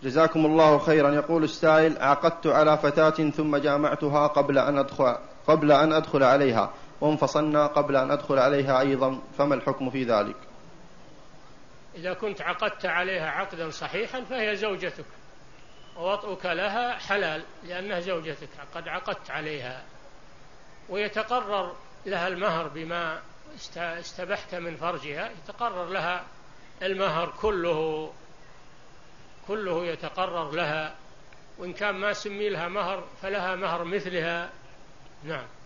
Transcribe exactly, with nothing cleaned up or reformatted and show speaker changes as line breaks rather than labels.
جزاكم الله خيرا. يقول السائل: عقدت على فتاة ثم جامعتها قبل أن أدخل, قبل أن أدخل عليها، وانفصلنا قبل أن أدخل عليها أيضا، فما الحكم في ذلك؟
إذا كنت عقدت عليها عقدا صحيحا فهي زوجتك، ووطئك لها حلال لأنها زوجتك قد عقدت عليها، ويتقرر لها المهر بما استبحت من فرجها، يتقرر لها المهر كله كله يتقرر لها، وإن كان ما سمي لها مهر فلها مهر مثلها. نعم.